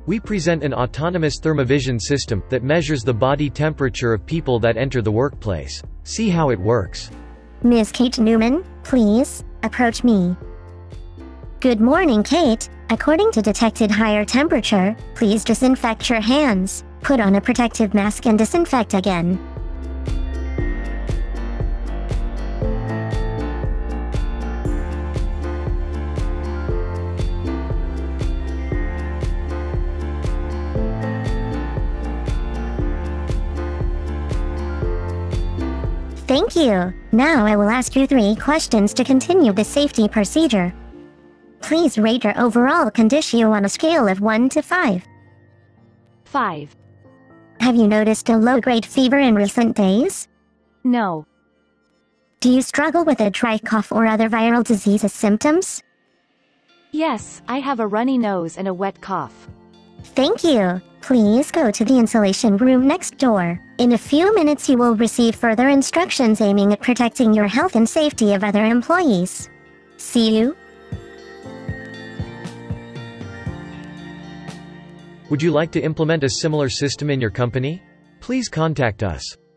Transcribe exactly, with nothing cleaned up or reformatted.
We present an autonomous thermovision system that measures the body temperature of people that enter the workplace. See how it works. Miss Kate Newman, please, approach me. Good morning, Kate. According to detected higher temperature, please disinfect your hands, put on a protective mask and disinfect again. Thank you. Now I will ask you three questions to continue the safety procedure. Please rate your overall condition on a scale of one to five. Five. Have you noticed a low-grade fever in recent days? No. Do you struggle with a dry cough or other viral disease symptoms? Yes, I have a runny nose and a wet cough. Thank you. Please go to the insulation room next door. In a few minutes you will receive further instructions aiming at protecting your health and safety of other employees. See you. Would you like to implement a similar system in your company? Please contact us.